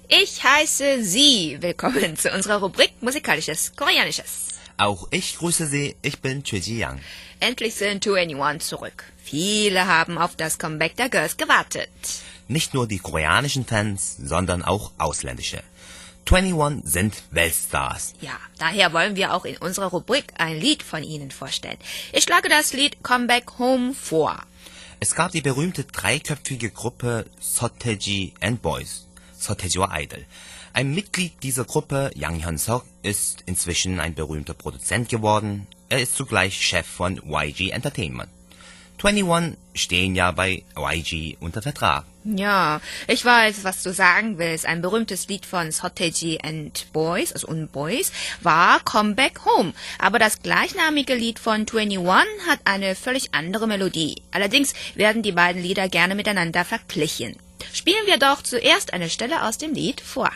Ich heiße Sie. Willkommen zu unserer Rubrik Musikalisches Koreanisches. Auch ich grüße Sie, ich bin Choi Ji-young. Endlich sind 2NE1 zurück. Viele haben auf das Comeback der Girls gewartet. Nicht nur die koreanischen Fans, sondern auch ausländische. 2NE1 sind Weltstars. Ja, daher wollen wir auch in unserer Rubrik ein Lied von ihnen vorstellen. Ich schlage das Lied Comeback Home vor. Es gab die berühmte dreiköpfige Gruppe Seo-taeji and Boys, Seo-taeji와 Idol. Ein Mitglied dieser Gruppe, Yang Hyun-seok, ist inzwischen ein berühmter Produzent geworden. Er ist zugleich Chef von YG Entertainment. 2NE1 stehen ja bei YG unter Vertrag. Ja, ich weiß, was du sagen willst. Ein berühmtes Lied von Seo-taeji and Boys, also und Boys, war Comeback Home. Aber das gleichnamige Lied von 2NE1 hat eine völlig andere Melodie. Allerdings werden die beiden Lieder gerne miteinander verglichen. Spielen wir doch zuerst eine Stelle aus dem Lied vor.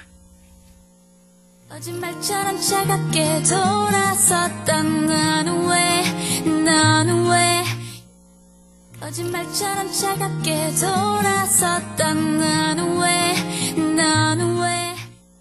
거짓말처럼 차갑게 돌아섰던 너는 왜 거짓말처럼 차갑게 돌아섰던 너는 왜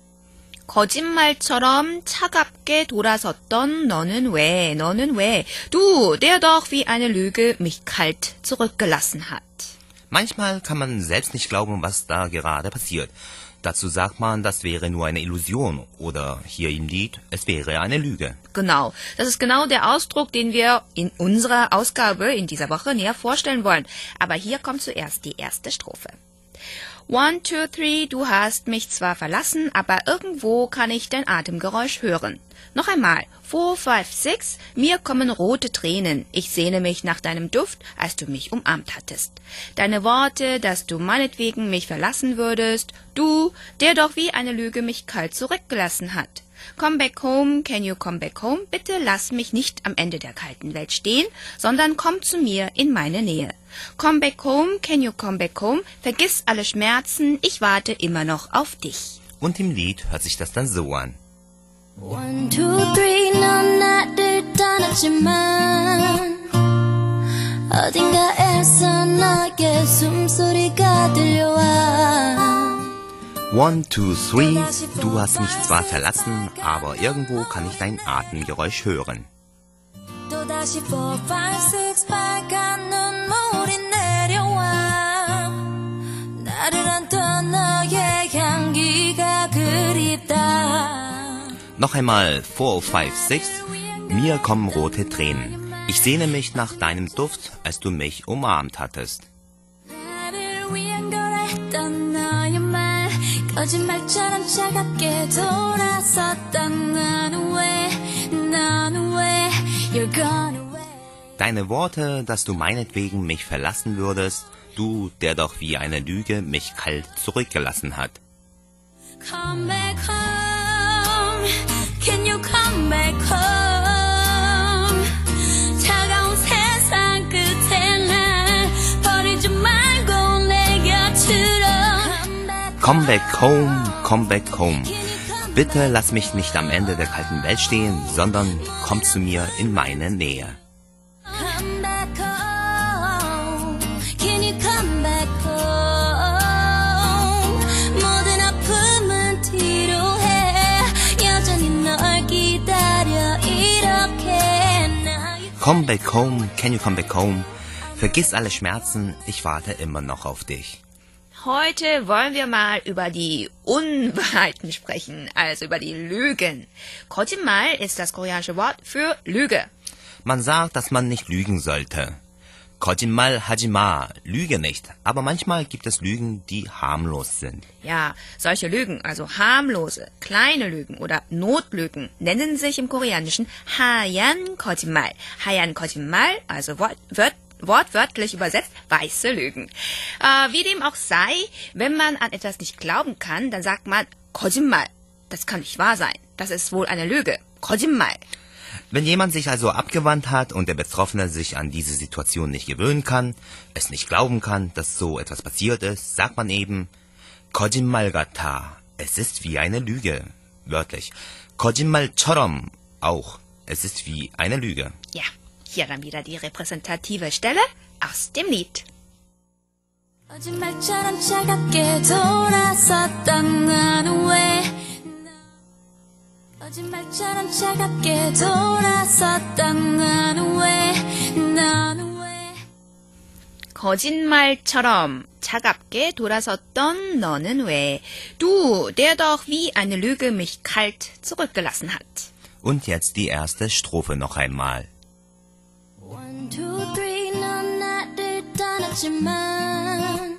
거짓말처럼 차갑게 돌아섰던 너는 왜? Du, der doch wie eine Lüge mich kalt zurückgelassen hat. Manchmal kann man selbst nicht glauben, was da gerade passiert. Dazu sagt man, das wäre nur eine Illusion oder hier im Lied, es wäre eine Lüge. Genau, das ist genau der Ausdruck, den wir in unserer Ausgabe in dieser Woche näher vorstellen wollen. Aber hier kommt zuerst die erste Strophe. 1, 2, 3, du hast mich zwar verlassen, aber irgendwo kann ich dein Atemgeräusch hören. Noch einmal, 4, 5, 6, mir kommen rote Tränen. Ich sehne mich nach deinem Duft, als du mich umarmt hattest. Deine Worte, dass du meinetwegen mich verlassen würdest. Du, der doch wie eine Lüge mich kalt zurückgelassen hat. Come back home, can you come back home? Bitte lass mich nicht am Ende der kalten Welt stehen, sondern komm zu mir in meine Nähe. Come back home, can you come back home? Vergiss alle Schmerzen, ich warte immer noch auf dich. Und im Lied hört sich das dann so an. 1, 2, 3 넌 나를 떠났지만 어딘가에서 너의 숨소리가 들려와 1, 2, 3, du hast mich zwar verlassen, aber irgendwo kann ich dein Atemgeräusch hören. 또다시 4, 5, 6 빨간 눈물이 내려와 나를 안던 너의 향기가 그립다 Noch einmal 4, 5, 6, mir kommen rote Tränen. Ich sehne mich nach deinem Duft, als du mich umarmt hattest. 나를 위한 거라 했던 너의 말 거짓말처럼 차갑게 돌아섰던 너는 왜 You're gone away Deine Worte, dass du meinetwegen mich verlassen würdest, du, der doch wie eine Lüge mich kalt zurückgelassen hat. Come back home Can you come back home 차가운 세상 끝에 날 버리지 말고 내 곁으로 Come back home, come back home. Bitte lass mich nicht am Ende der kalten Welt stehen, sondern komm zu mir in meine Nähe. Come back home Can you come back home 모든 아픔은 뒤로 해 여전히 널 기다려 이렇게 나의 Come back home, can you come back home? Vergiss alle Schmerzen, ich warte immer noch auf dich. Heute wollen wir mal über die Unwahrheiten sprechen, also über die Lügen. 거짓말 ist das koreanische Wort für Lüge. Man sagt, dass man nicht lügen sollte. 거짓말 하지 마, lüge nicht. Aber manchmal gibt es Lügen, die harmlos sind. Ja, solche Lügen, also harmlose, kleine Lügen oder Notlügen, nennen sich im Koreanischen 하얀 거짓말. 하얀 거짓말, also wortwörtlich übersetzt, weiße Lügen. Wie dem auch sei, wenn man an etwas nicht glauben kann, dann sagt man 거짓말. Das kann nicht wahr sein. Das ist wohl eine Lüge. 거짓말. Wenn jemand sich also abgewandt hat und der Betroffene sich an diese Situation nicht gewöhnen kann, es nicht glauben kann, dass so etwas passiert ist, sagt man eben 거짓말 같아. Es ist wie eine Lüge. Wörtlich. 거짓말처럼 auch. Es ist wie eine Lüge. Ja, hier dann wieder die repräsentative Stelle aus dem Lied. 거짓말처럼 차갑게 돌아섰던 너는 거짓말처럼 차갑게 돌아섰던 나는 왜 거짓말처럼 차갑게 돌아섰던 너는 왜? Du, der doch wie eine Lüge mich kalt zurückgelassen hat. Und jetzt die erste Strophe noch einmal. 1, 2, 3 넌 나를 떠났지만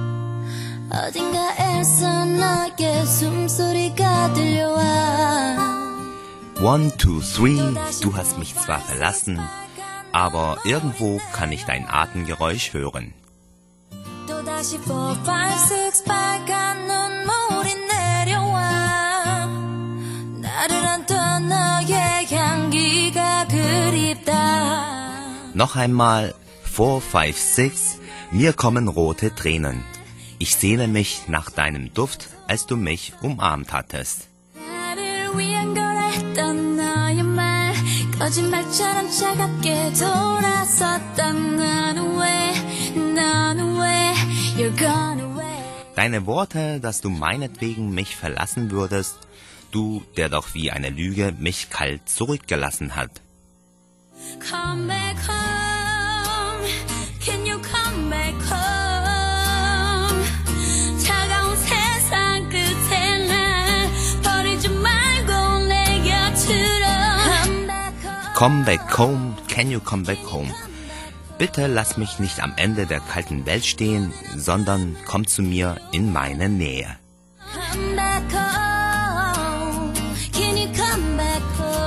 어딘가에서 너의 숨소리가 들려와 1, 2, 3, du hast mich zwar verlassen, aber irgendwo kann ich dein Atemgeräusch hören. 또다시 4, 5, 6 빨간 눈물이 내려와 나를 안던 너의 향기가 그립다 Noch einmal 4, 5, 6, mir kommen rote Tränen. Ich sehne mich nach deinem Duft, als du mich umarmt hattest. 나를 위한 걸 했던 너의 말 거짓말처럼 차갑게 돌아섰던 너는 왜 You're gone away Deine Worte, dass du meinetwegen mich verlassen würdest, du, der doch wie eine Lüge mich kalt zurückgelassen hat. Come back home Can you come back home 차가운 세상 끝에 날 버리지 말고 내 곁으로 Come back home, can you come back home? Bitte lass mich nicht am Ende der kalten Welt stehen, sondern komm zu mir in meine Nähe. Come back home Can you come back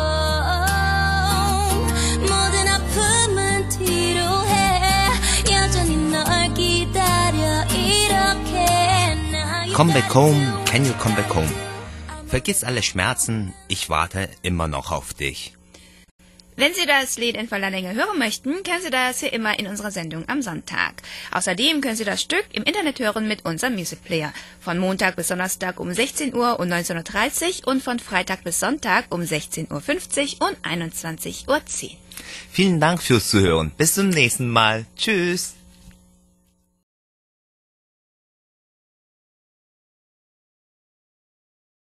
home 모든 아픔은 뒤로 해 여전히 널 기다려 이렇게 Come back home, can you come back home? Vergiss alle Schmerzen, ich warte immer noch auf dich. Wenn Sie das Lied in voller Länge hören möchten, können Sie das hier immer in unserer Sendung am Sonntag. Außerdem können Sie das Stück im Internet hören mit unserem Music Player. Von Montag bis Donnerstag um 16 Uhr und 19.30 Uhr und von Freitag bis Sonntag um 16.50 Uhr und 21.10 Uhr. Vielen Dank fürs Zuhören. Bis zum nächsten Mal. Tschüss.